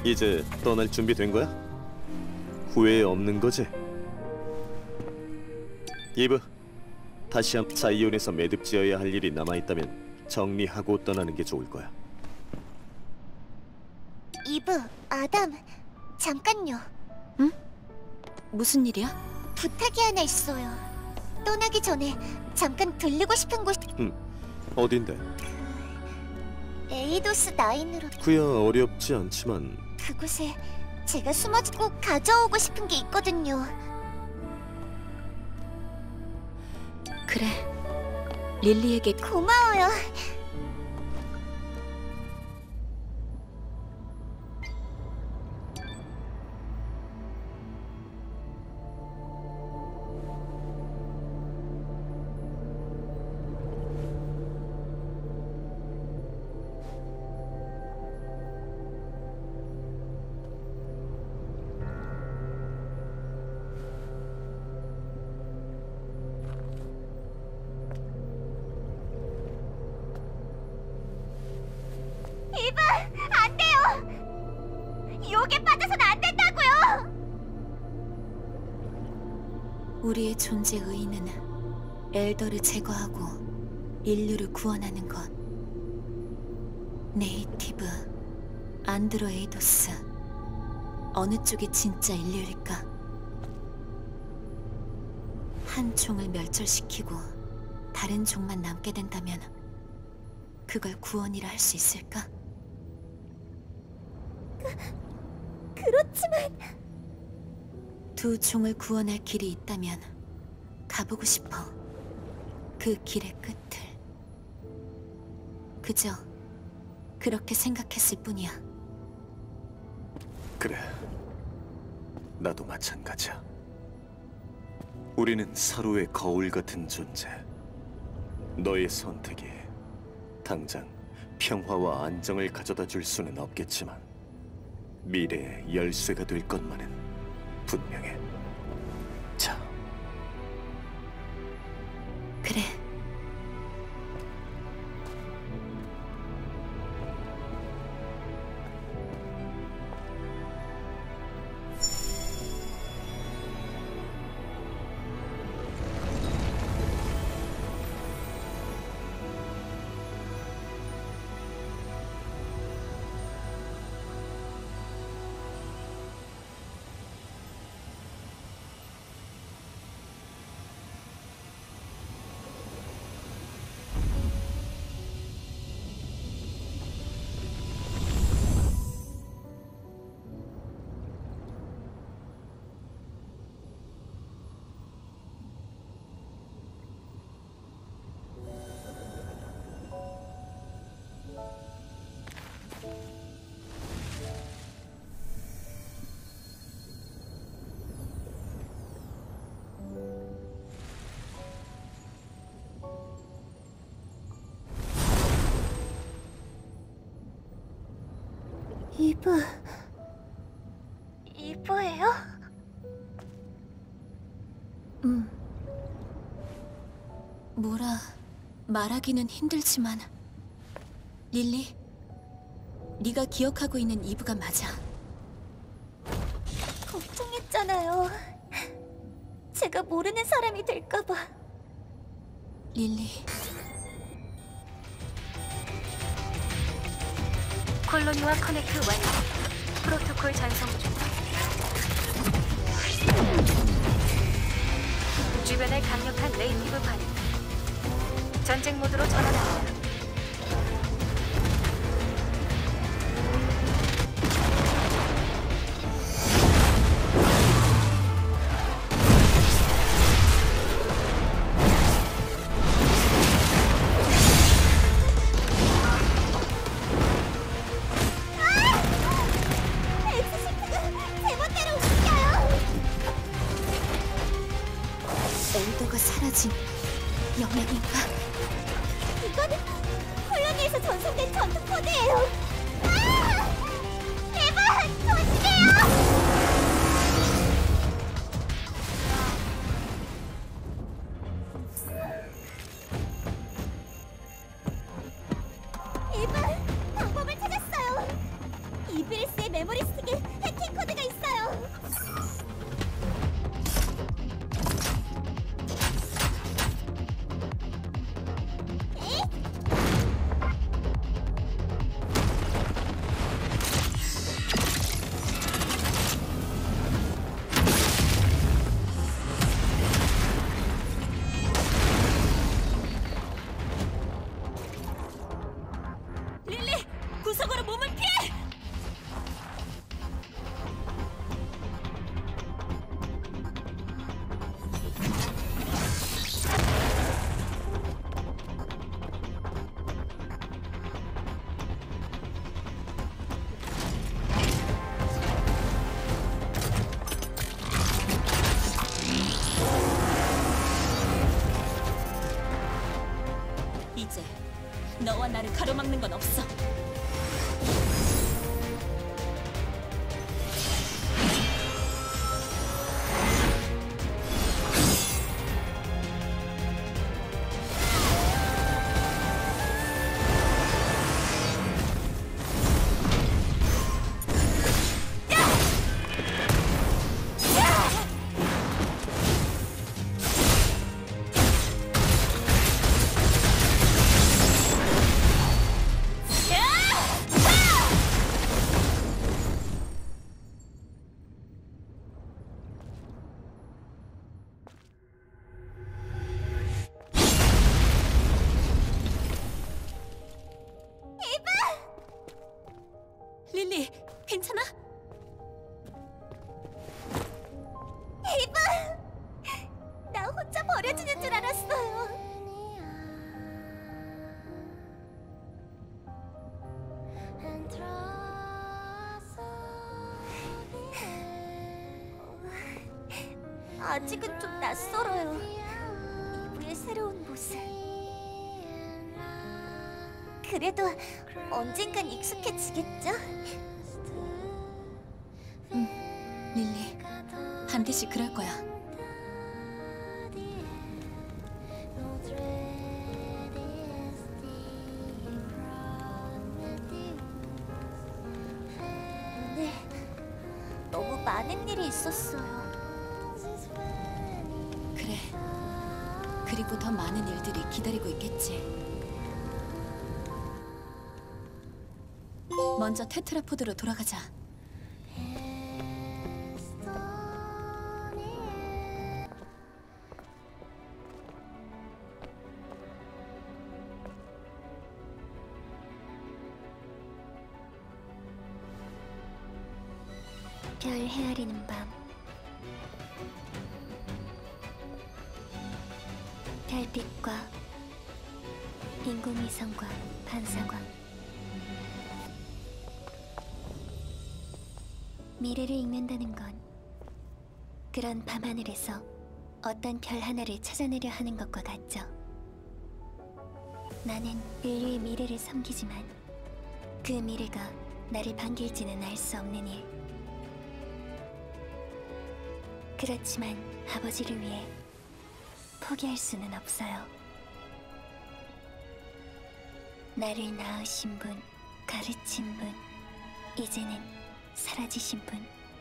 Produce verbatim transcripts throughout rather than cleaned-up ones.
이제 떠날 준비 된 거야? 후회 없는 거지? 이브, 다시 한 사이온에서 매듭 지어야 할 일이 남아있다면 정리하고 떠나는 게 좋을 거야. 이브, 아담, 잠깐요. 응? 무슨 일이야? 부탁이 하나 있어요. 떠나기 전에 잠깐 들리고 싶은 곳... 응, 어딘데? 에이도스 나인으로... 그야 어렵지 않지만... 그곳에 제가 숨어서 꼭 가져오고 싶은 게 있거든요. 그래, 릴리에게... 고마워요. 이브, 안 돼요! 욕에 빠져선 안 된다고요! 우리의 존재 의의는 엘더를 제거하고 인류를 구원하는 것. 네이티브, 안드로에이도스, 어느 쪽이 진짜 인류일까? 한 종을 멸절시키고 다른 종만 남게 된다면 그걸 구원이라 할 수 있을까? 그, 그렇지만... 두 종을 구원할 길이 있다면 가보고 싶어. 그 길의 끝을. 그저 그렇게 생각했을 뿐이야. 그래, 나도 마찬가지야. 우리는 서로의 거울 같은 존재. 너의 선택이 당장 평화와 안정을 가져다 줄 수는 없겠지만 미래의 열쇠가 될 것만은 분명해. 자, 그래. 이브... 이브예요? 음... 뭐라 말하기는 힘들지만 릴리, 네가 기억하고 있는 이브가 맞아. 걱정했잖아요. 제가 모르는 사람이 될까봐. 릴리... 콜로니와 커넥트 완료. 프로토콜 전송 중. 주변에 강력한 네이티브 반응. 전쟁 모드로 전환합니다. 엘더가 사라진 영향인가? 이거는 콜로니에서 전송된 전투 코드예요. 아! 에바, 조심해요. 에바, 방법을 찾았어요. 이브리스의 메모리 스틱 너와 나를 가로막는 건 없어. 릴리, 괜찮아? 이브! 나 혼자 버려지는 줄 알았어요. 아직은 좀 낯설어요. 이브의 새로운 모습. 그래도 언젠간 익숙해지겠죠? 응, 릴리. 반드시 그럴 거야. 네, 너무 많은 일이 있었어요. 그래. 그리고 더 많은 일들이 기다리고 있겠지. 먼저 테트라포드로 돌아가자. 별 헤아리는 밤. 별빛과 인공위성과 반사광. 미래를 읽는다는 건 그런 밤하늘에서 어떤 별 하나를 찾아내려 하는 것과 같죠. 나는 인류의 미래를 섬기지만 그 미래가 나를 반길지는 알 수 없는 일. 그렇지만 아버지를 위해 포기할 수는 없어요. 나를 낳으신 분, 가르친 분, 이제는 사라지신 분.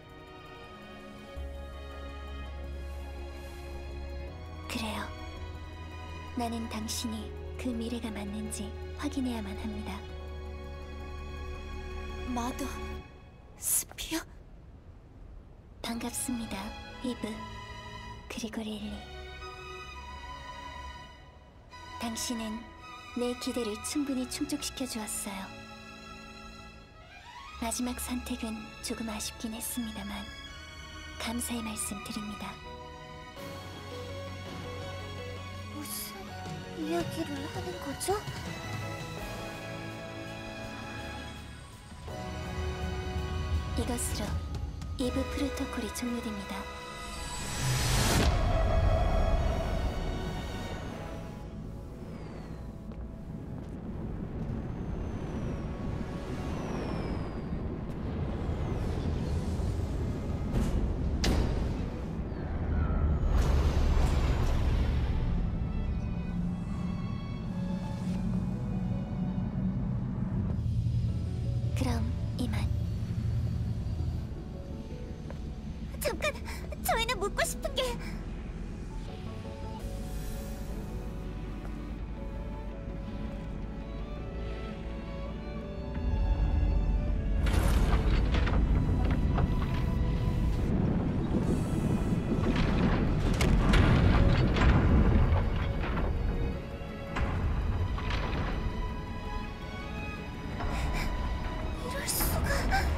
그래요. 나는 당신이 그 미래가 맞는지 확인해야만 합니다. 마더... 스피어? 반갑습니다, 이브. 그리고 릴리. 당신은 내 기대를 충분히 충족시켜 주었어요. 마지막 선택은 조금 아쉽긴 했습니다만 감사의 말씀 드립니다. 무슨 이야기를 하는 거죠? 이것으로 이브 프로토콜이 종료됩니다. 그럼 이만. 잠깐! 저희는 묻고 싶은 게... 이럴 수가...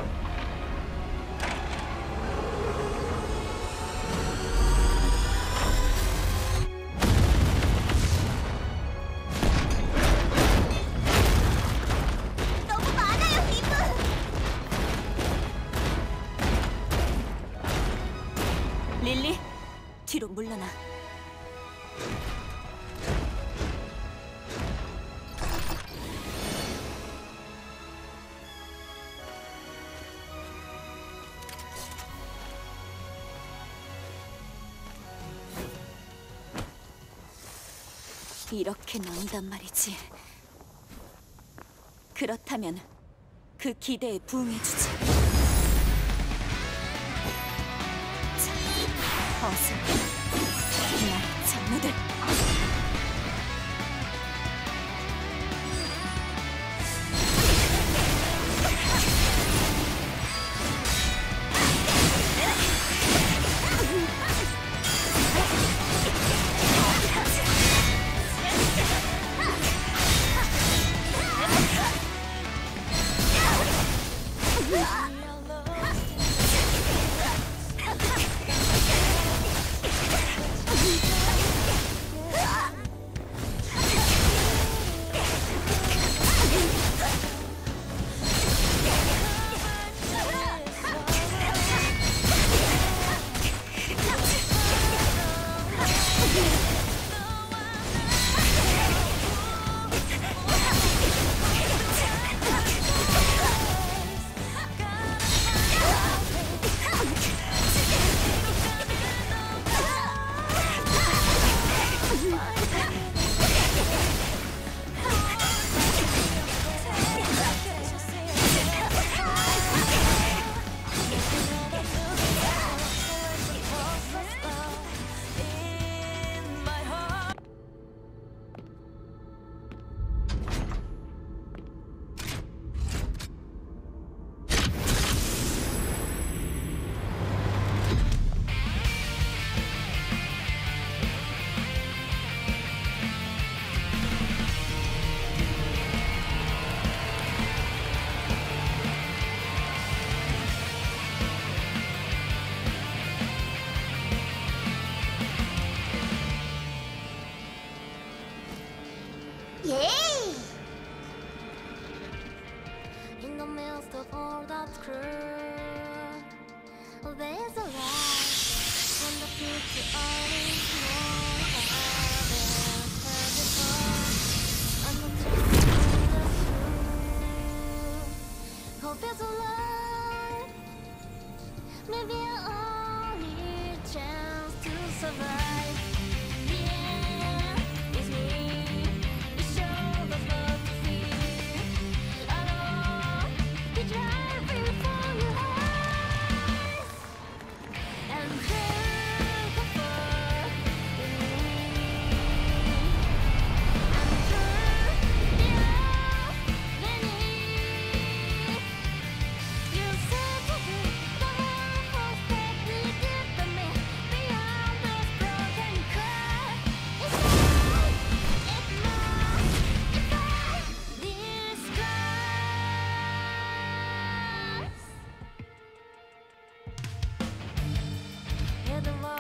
너무 많아요, 이브! 릴리, 뒤로 물러나. 이렇게 나온단 말이지. 그렇다면 그 기대에 부응해주지. 자, 어서 나의 장르들. Yay! In the midst of all that cruel, there's a light when the future only more than before. I'm not just in the truth. Hope is alive. Maybe our only chance to survive. The